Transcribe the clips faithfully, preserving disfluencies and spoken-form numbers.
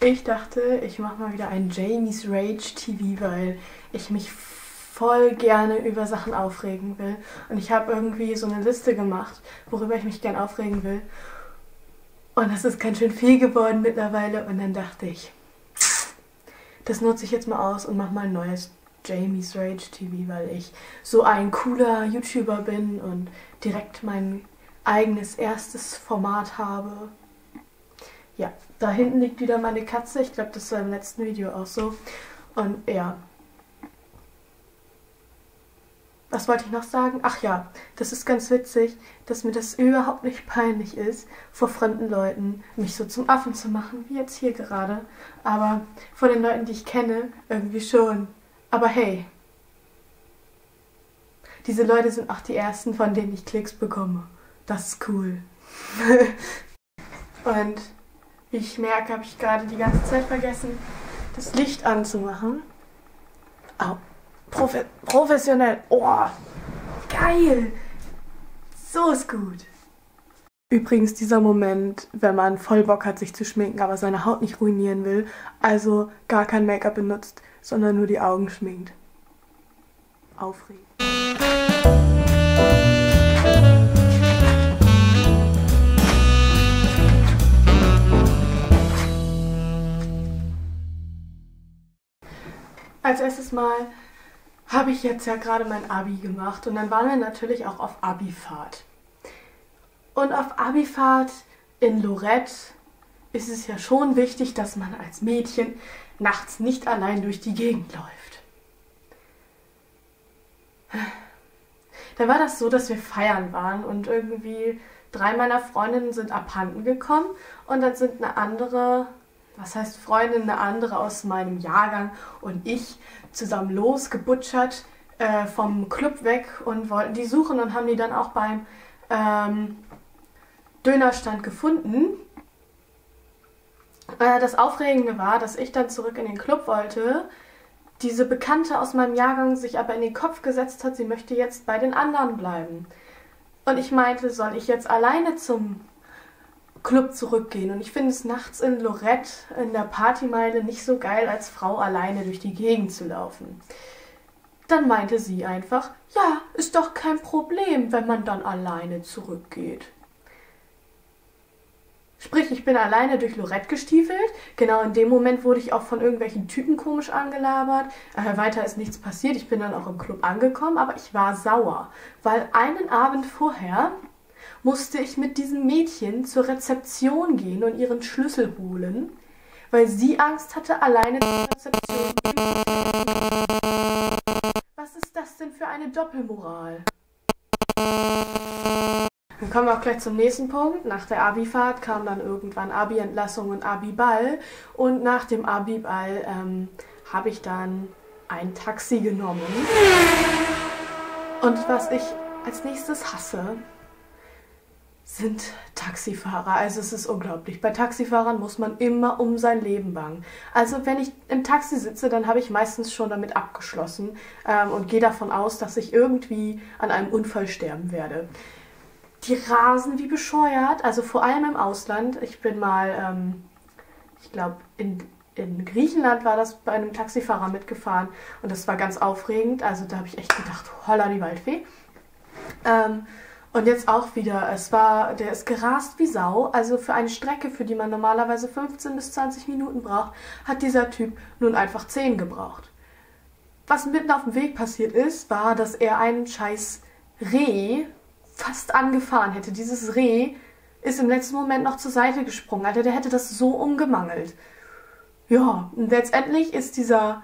Ich dachte, ich mache mal wieder ein Jamie's Rage T V, weil ich mich voll gerne über Sachen aufregen will. Und ich habe irgendwie so eine Liste gemacht, worüber ich mich gern aufregen will. Und das ist ganz schön viel geworden mittlerweile. Und dann dachte ich, das nutze ich jetzt mal aus und mache mal ein neues Jamie's Rage T V, weil ich so ein cooler YouTuber bin und direkt mein eigenes erstes Format habe. Ja, da hinten liegt wieder meine Katze. Ich glaube, das war im letzten Video auch so. Und ja. Was wollte ich noch sagen? Ach ja, das ist ganz witzig, dass mir das überhaupt nicht peinlich ist, vor fremden Leuten mich so zum Affen zu machen, wie jetzt hier gerade. Aber vor den Leuten, die ich kenne, irgendwie schon. Aber hey, diese Leute sind auch die ersten, von denen ich Klicks bekomme. Das ist cool. Und wie ich merke, habe ich gerade die ganze Zeit vergessen, das Licht anzumachen. Au. Profe professionell. Oh, geil. So ist gut. Übrigens dieser Moment, wenn man voll Bock hat, sich zu schminken, aber seine Haut nicht ruinieren will, also gar kein Make-up benutzt, sondern nur die Augen schminkt. Aufregend. Als erstes Mal habe ich jetzt ja gerade mein Abi gemacht und dann waren wir natürlich auch auf Abifahrt. Und auf Abifahrt in Lorette ist es ja schon wichtig, dass man als Mädchen nachts nicht allein durch die Gegend läuft. Da war das so, dass wir feiern waren und irgendwie drei meiner Freundinnen sind abhanden gekommen und dann sind eine andere... was heißt Freundin, eine andere aus meinem Jahrgang und ich zusammen losgebutschert äh, vom Club weg und wollten die suchen und haben die dann auch beim ähm, Dönerstand gefunden. Äh, das Aufregende war, dass ich dann zurück in den Club wollte, diese Bekannte aus meinem Jahrgang sich aber in den Kopf gesetzt hat, sie möchte jetzt bei den anderen bleiben. Und ich meinte, soll ich jetzt alleine zum Club zurückgehen. Und ich finde es nachts in Lorette, in der Partymeile, nicht so geil, als Frau alleine durch die Gegend zu laufen. Dann meinte sie einfach, ja, ist doch kein Problem, wenn man dann alleine zurückgeht. Sprich, ich bin alleine durch Lorette gestiefelt. Genau in dem Moment wurde ich auch von irgendwelchen Typen komisch angelabert. Äh, weiter ist nichts passiert. Ich bin dann auch im Club angekommen, aber ich war sauer, weil einen Abend vorher musste ich mit diesem Mädchen zur Rezeption gehen und ihren Schlüssel holen, weil sie Angst hatte, alleine zur Rezeption zu gehen. Was ist das denn für eine Doppelmoral? Dann kommen wir auch gleich zum nächsten Punkt. Nach der Abifahrt kam dann irgendwann Abi-Entlassung und Abi-Ball. Und nach dem Abi-Ball ähm, habe ich dann ein Taxi genommen. Und was ich als nächstes hasse, sind Taxifahrer. Also es ist unglaublich. Bei Taxifahrern muss man immer um sein Leben bangen. Also wenn ich im Taxi sitze, dann habe ich meistens schon damit abgeschlossen ähm, und gehe davon aus, dass ich irgendwie an einem Unfall sterben werde. Die rasen wie bescheuert, also vor allem im Ausland. Ich bin mal, ähm, ich glaube, in, in Griechenland war das bei einem Taxifahrer mitgefahren und das war ganz aufregend. Also da habe ich echt gedacht, holla die Waldfee. Ähm, Und jetzt auch wieder, es war, der ist gerast wie Sau, also für eine Strecke, für die man normalerweise fünfzehn bis zwanzig Minuten braucht, hat dieser Typ nun einfach zehn gebraucht. Was mitten auf dem Weg passiert ist, war, dass er einen scheiß Reh fast angefahren hätte. Dieses Reh ist im letzten Moment noch zur Seite gesprungen, Alter, der hätte das so umgemangelt. Ja, und letztendlich ist dieser...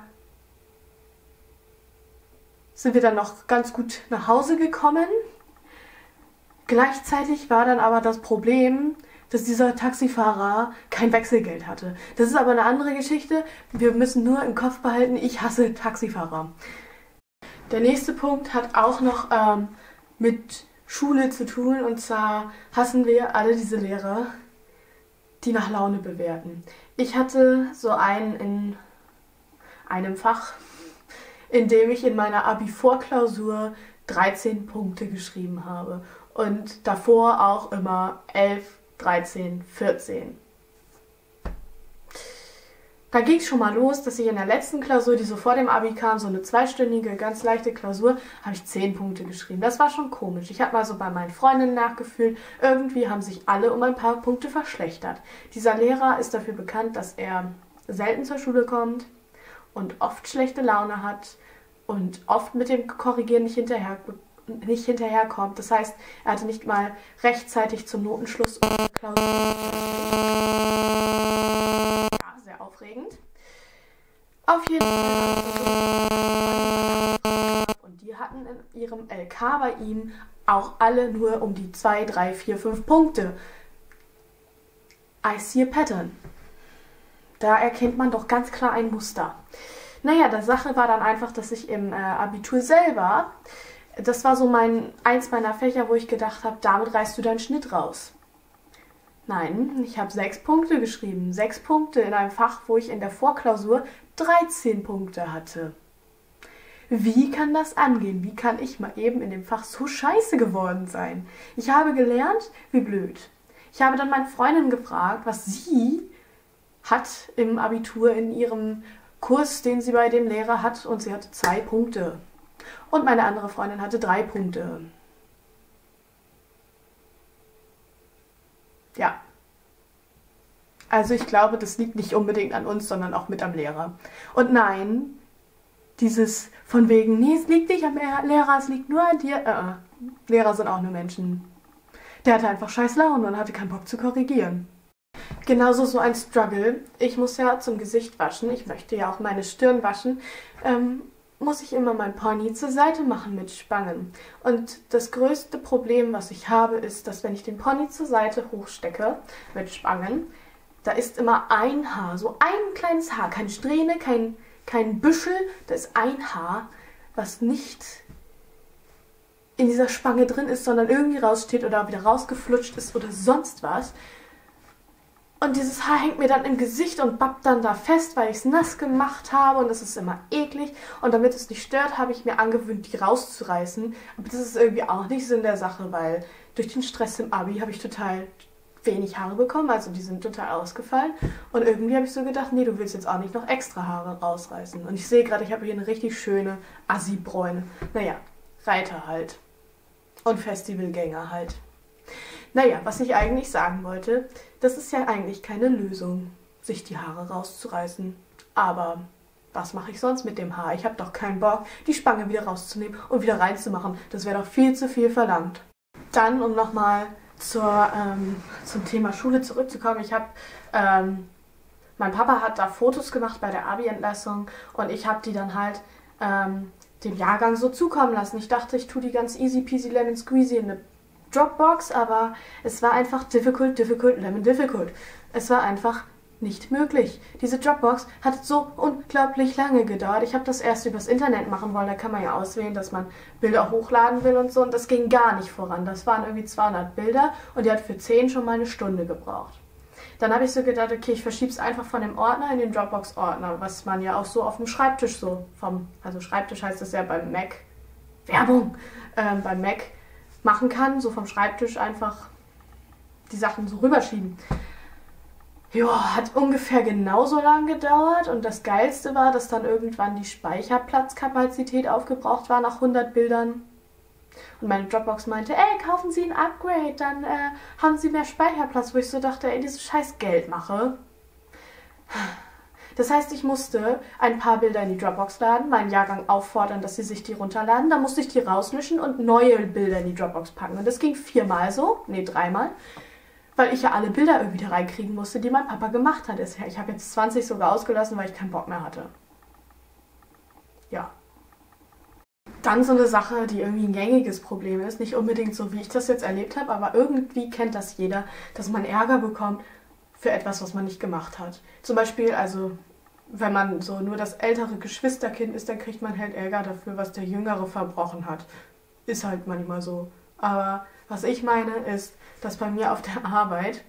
sind wir dann noch ganz gut nach Hause gekommen. Gleichzeitig war dann aber das Problem, dass dieser Taxifahrer kein Wechselgeld hatte. Das ist aber eine andere Geschichte. Wir müssen nur im Kopf behalten, ich hasse Taxifahrer. Der nächste Punkt hat auch noch ähm, mit Schule zu tun. Und zwar hassen wir alle diese Lehrer, die nach Laune bewerten. Ich hatte so einen in einem Fach, in dem ich in meiner Abi-Vorklausur dreizehn Punkte geschrieben habe. Und davor auch immer elf, dreizehn, vierzehn. Da ging es schon mal los, dass ich in der letzten Klausur, die so vor dem Abi kam, so eine zweistündige, ganz leichte Klausur, habe ich zehn Punkte geschrieben. Das war schon komisch. Ich habe mal so bei meinen Freundinnen nachgefühlt, irgendwie haben sich alle um ein paar Punkte verschlechtert. Dieser Lehrer ist dafür bekannt, dass er selten zur Schule kommt und oft schlechte Laune hat und oft mit dem Korrigieren nicht hinterher, nicht hinterherkommt. Das heißt, er hatte nicht mal rechtzeitig zum Notenschluss unsere Klausur. Sehr aufregend. Auf jeden Fall. Und die hatten in ihrem L K bei ihm auch alle nur um die zwei, drei, vier, fünf Punkte. I see a pattern. Da erkennt man doch ganz klar ein Muster. Naja, die Sache war dann einfach, dass ich im äh, Abitur selber, das war so mein eins meiner Fächer, wo ich gedacht habe, damit reißt du deinen Schnitt raus. Nein, ich habe sechs Punkte geschrieben. Sechs Punkte in einem Fach, wo ich in der Vorklausur dreizehn Punkte hatte. Wie kann das angehen? Wie kann ich mal eben in dem Fach so scheiße geworden sein? Ich habe gelernt, wie blöd. Ich habe dann meine Freundin gefragt, was sie hat im Abitur in ihrem Kurs, den sie bei dem Lehrer hat, und sie hatte zwei Punkte. Und meine andere Freundin hatte drei Punkte. Ja. Also ich glaube, das liegt nicht unbedingt an uns, sondern auch mit am Lehrer. Und nein, dieses von wegen, nee, es liegt nicht am Lehrer, es liegt nur an dir. Äh, Lehrer sind auch nur Menschen. Der hatte einfach scheiß Laune und hatte keinen Bock zu korrigieren. Genauso so ein Struggle. Ich muss ja zum Gesicht waschen, ich möchte ja auch meine Stirn waschen, ähm, muss ich immer mein Pony zur Seite machen mit Spangen. Und das größte Problem, was ich habe, ist, dass wenn ich den Pony zur Seite hochstecke mit Spangen, da ist immer ein Haar, so ein kleines Haar, keine Strähne, kein, kein Büschel, da ist ein Haar, was nicht in dieser Spange drin ist, sondern irgendwie raussteht oder wieder rausgeflutscht ist oder sonst was. Und dieses Haar hängt mir dann im Gesicht und bappt dann da fest, weil ich es nass gemacht habe, und das ist immer eklig. Und damit es nicht stört, habe ich mir angewöhnt, die rauszureißen. Aber das ist irgendwie auch nicht Sinn der Sache, weil durch den Stress im Abi habe ich total wenig Haare bekommen, also die sind total ausgefallen. Und irgendwie habe ich so gedacht, nee, du willst jetzt auch nicht noch extra Haare rausreißen. Und ich sehe gerade, ich habe hier eine richtig schöne Assi-Bräune. Naja, Reiter halt. Und Festivalgänger halt. Naja, was ich eigentlich sagen wollte, das ist ja eigentlich keine Lösung, sich die Haare rauszureißen. Aber was mache ich sonst mit dem Haar? Ich habe doch keinen Bock, die Spange wieder rauszunehmen und wieder reinzumachen. Das wäre doch viel zu viel verlangt. Dann, um nochmal zur, ähm, zum Thema Schule zurückzukommen, ich habe, ähm, mein Papa hat da Fotos gemacht bei der Abi-Entlassung und ich habe die dann halt ähm, dem Jahrgang so zukommen lassen. Ich dachte, ich tue die ganz easy peasy lemon squeezy in eine Dropbox, aber es war einfach difficult, difficult, lemon difficult. Es war einfach nicht möglich. Diese Dropbox hat so unglaublich lange gedauert. Ich habe das erst übers Internet machen wollen. Da kann man ja auswählen, dass man Bilder hochladen will und so. Und das ging gar nicht voran. Das waren irgendwie zweihundert Bilder und die hat für zehn schon mal eine Stunde gebraucht. Dann habe ich so gedacht, okay, ich verschiebe es einfach von dem Ordner in den Dropbox-Ordner, was man ja auch so auf dem Schreibtisch so vom, also Schreibtisch heißt das ja beim Mac, Werbung, ähm, beim Mac machen kann, so vom Schreibtisch einfach die Sachen so rüberschieben. Ja, hat ungefähr genauso lang gedauert und das Geilste war, dass dann irgendwann die Speicherplatzkapazität aufgebraucht war nach hundert Bildern. Und meine Dropbox meinte, ey, kaufen Sie ein Upgrade, dann äh, haben Sie mehr Speicherplatz, wo ich so dachte, ey, dieses scheiß Geld mache. Das heißt, ich musste ein paar Bilder in die Dropbox laden, meinen Jahrgang auffordern, dass sie sich die runterladen. Dann musste ich die rauslöschen und neue Bilder in die Dropbox packen. Und das ging viermal so, nee, dreimal, weil ich ja alle Bilder irgendwie da reinkriegen musste, die mein Papa gemacht hat. Ich habe jetzt zwanzig sogar ausgelassen, weil ich keinen Bock mehr hatte. Ja. Dann so eine Sache, die irgendwie ein gängiges Problem ist. Nicht unbedingt so, wie ich das jetzt erlebt habe, aber irgendwie kennt das jeder, dass man Ärger bekommt für etwas, was man nicht gemacht hat. Zum Beispiel, also wenn man so nur das ältere Geschwisterkind ist, dann kriegt man halt Ärger dafür, was der Jüngere verbrochen hat. Ist halt manchmal so. Aber was ich meine ist, dass bei mir auf der Arbeit,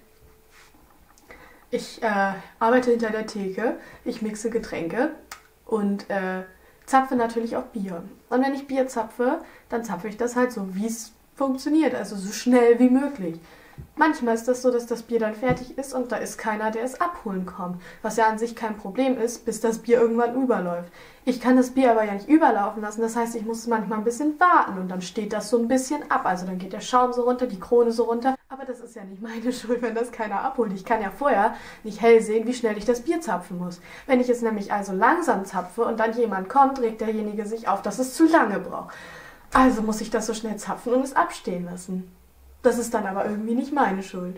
ich äh, arbeite hinter der Theke, ich mixe Getränke und äh, zapfe natürlich auch Bier. Und wenn ich Bier zapfe, dann zapfe ich das halt so, wie es funktioniert, also so schnell wie möglich. manchmal ist das so, dass das Bier dann fertig ist und da ist keiner, der es abholen kommt. Was ja an sich kein Problem ist, bis das Bier irgendwann überläuft. Ich kann das Bier aber ja nicht überlaufen lassen, das heißt, ich muss manchmal ein bisschen warten und dann steht das so ein bisschen ab. Also dann geht der Schaum so runter, die Krone so runter. Aber das ist ja nicht meine Schuld, wenn das keiner abholt. Ich kann ja vorher nicht hell sehen, wie schnell ich das Bier zapfen muss. Wenn ich es nämlich also langsam zapfe und dann jemand kommt, regt derjenige sich auf, dass es zu lange braucht. Also muss ich das so schnell zapfen und es abstehen lassen. Das ist dann aber irgendwie nicht meine Schuld.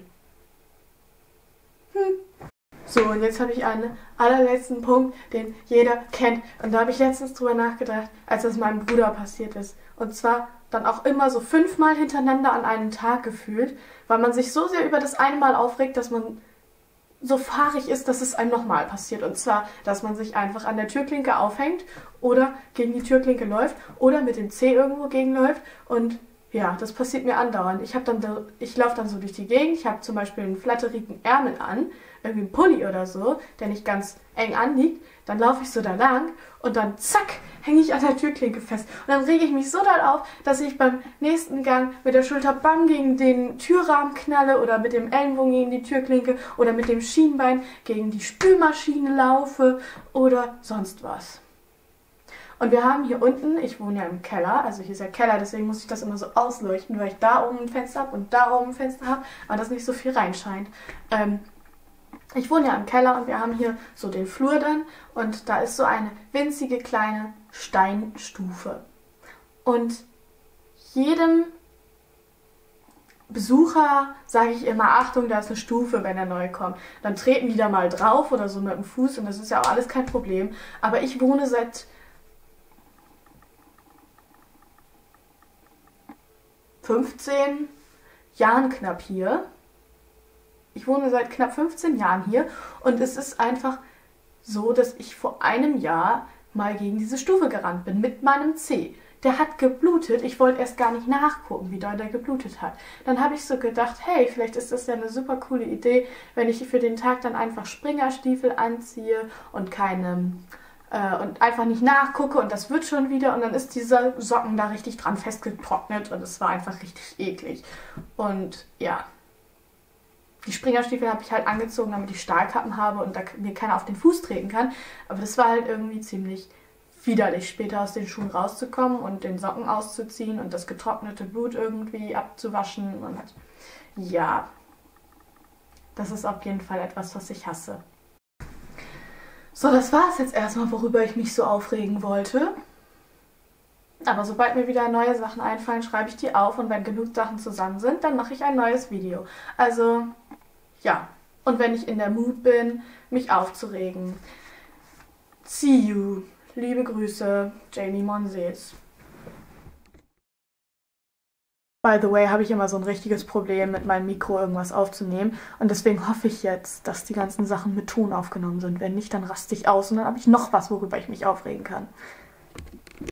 Hm. So, und jetzt habe ich einen allerletzten Punkt, den jeder kennt. Und da habe ich letztens drüber nachgedacht, als das meinem Bruder passiert ist. Und zwar dann auch immer so fünfmal hintereinander an einem Tag gefühlt, weil man sich so sehr über das eine Mal aufregt, dass man so fahrig ist, dass es einem nochmal passiert. Und zwar, dass man sich einfach an der Türklinke aufhängt oder gegen die Türklinke läuft oder mit dem Zeh irgendwo gegenläuft. Und ja, das passiert mir andauernd. Ich, hab dann da, ich laufe dann so durch die Gegend, ich habe zum Beispiel einen flatterigen Ärmel an, irgendwie einen Pulli oder so, der nicht ganz eng anliegt. Dann laufe ich so da lang und dann zack, hänge ich an der Türklinke fest. Und dann rege ich mich so doll auf, dass ich beim nächsten Gang mit der Schulter bang gegen den Türrahmen knalle oder mit dem Ellenbogen gegen die Türklinke oder mit dem Schienbein gegen die Spülmaschine laufe oder sonst was. Und wir haben hier unten, ich wohne ja im Keller, also hier ist ja Keller, deswegen muss ich das immer so ausleuchten, weil ich da oben ein Fenster habe und da oben ein Fenster habe, aber dass nicht so viel reinscheint. Ähm, ich wohne ja im Keller und wir haben hier so den Flur dann und da ist so eine winzige kleine Steinstufe. Und jedem Besucher sage ich immer, Achtung, da ist eine Stufe, wenn er neu kommt. Dann treten die da mal drauf oder so mit dem Fuß und das ist ja auch alles kein Problem. Aber ich wohne seit fünfzehn Jahren knapp hier. Ich wohne seit knapp fünfzehn Jahren hier und es ist einfach so, dass ich vor einem Jahr mal gegen diese Stufe gerannt bin mit meinem Zeh. Der hat geblutet. Ich wollte erst gar nicht nachgucken, wie doll der geblutet hat. Dann habe ich so gedacht, hey, vielleicht ist das ja eine super coole Idee, wenn ich für den Tag dann einfach Springerstiefel anziehe und keine äh, und einfach nicht nachgucke und das wird schon wieder und dann ist dieser Socken da richtig dran festgetrocknet und es war einfach richtig eklig. Und ja, die Springerstiefel habe ich halt angezogen, damit ich Stahlkappen habe und da mir keiner auf den Fuß treten kann. Aber das war halt irgendwie ziemlich widerlich, später aus den Schuhen rauszukommen und den Socken auszuziehen und das getrocknete Blut irgendwie abzuwaschen. Und ja, das ist auf jeden Fall etwas, was ich hasse. So, das war es jetzt erstmal, worüber ich mich so aufregen wollte. Aber sobald mir wieder neue Sachen einfallen, schreibe ich die auf und wenn genug Sachen zusammen sind, dann mache ich ein neues Video. Also, ja. Und wenn ich in der Mood bin, mich aufzuregen. See you. Liebe Grüße, Jamie Monsees. By the way, habe ich immer so ein richtiges Problem, mit meinem Mikro irgendwas aufzunehmen. Und deswegen hoffe ich jetzt, dass die ganzen Sachen mit Ton aufgenommen sind. Wenn nicht, dann raste ich aus und dann habe ich noch was, worüber ich mich aufregen kann.